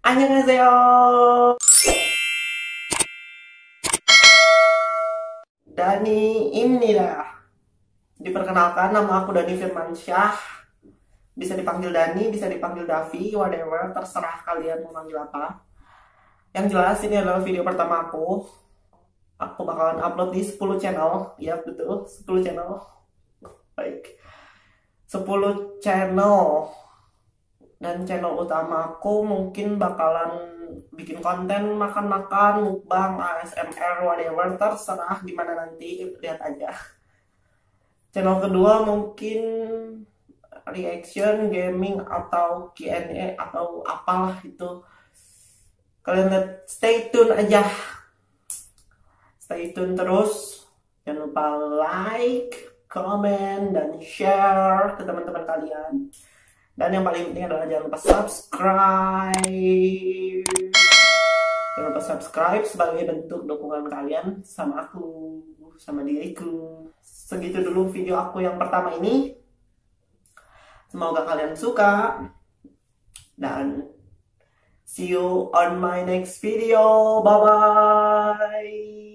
Annyeonghaseyo. Dani ini dah. Diperkenalkan, nama aku Dani Firmansyah. Bisa dipanggil Dani, bisa dipanggil Davi, whatever, terserah kalian mau manggil apa. Yang jelas ini adalah video pertama aku. Aku bakalan upload di 10 channel. Ya betul, 10 channel. Baik. 10 channel. Dan channel utamaku mungkin bakalan bikin konten makan-makan, mukbang, ASMR, whatever, terserah gimana nanti, lihat aja. Channel kedua mungkin reaction, gaming, atau Q&A, atau apalah itu. Kalian lihat, stay tune aja. Stay tune terus. Jangan lupa like, comment, dan share ke teman-teman kalian. Dan yang paling penting adalah jangan lupa subscribe. Jangan lupa subscribe sebagai bentuk dukungan kalian sama aku, sama diriku. Segitu dulu video aku yang pertama ini. Semoga kalian suka. Dan see you on my next video. Bye-bye.